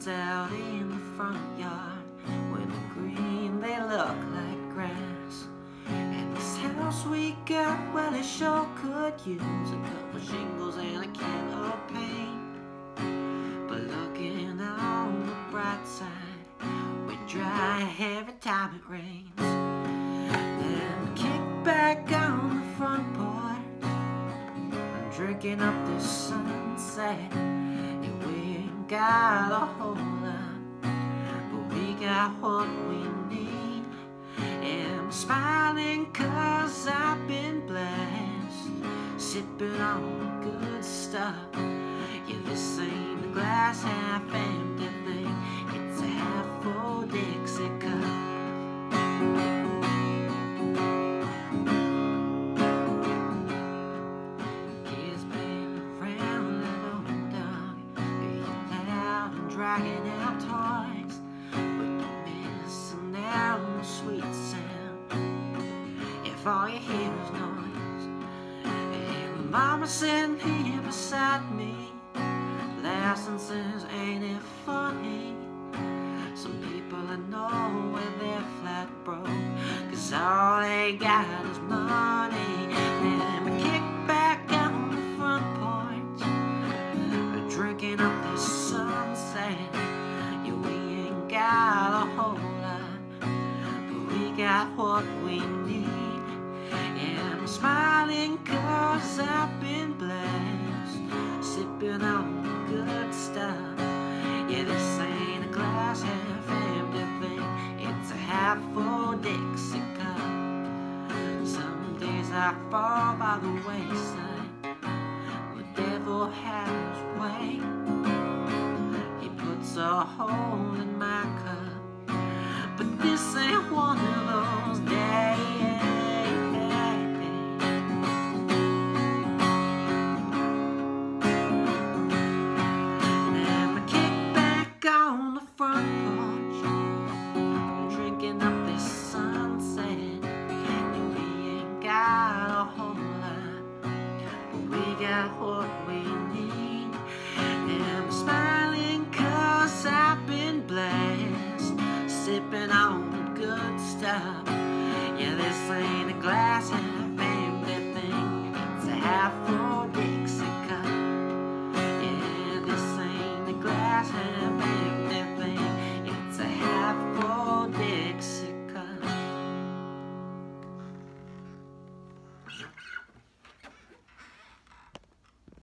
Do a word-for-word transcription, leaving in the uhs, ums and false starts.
fields out in the front yard, when the green they look like grass. And this house we got, well, it sure could use a couple shingles and a can of paint. But looking on the bright side, we dry every time it rains. Then kick back on the front porch, I'm drinking up this sunset. Yeah, we ain't got a whole lot, but we got what we need. And I'm smiling cause I've been blessed, sipping on good stuff. Yeah, this ain't a glass half empty thing, it's a half full Dixie cup. Kids playing around that old dog, being loud and dragging out toys, but you're missing out on the sweet sound if all you hear is noise. And mama sitting here beside me, laughing, says, ain't it funny? Some people I know where they're flat broke, cause all they got is money. Then we kick back on the front porch, drinking up this sunset. Yeah, we ain't got a whole lot, but we got what we need. And I'm smiling cause I've been blessed, sipping on good stuff. Yeah, this ain't a glass half empty thing, it's a half full Dixie cup. Some days I fall by the wayside, the devil has his way. He puts a hole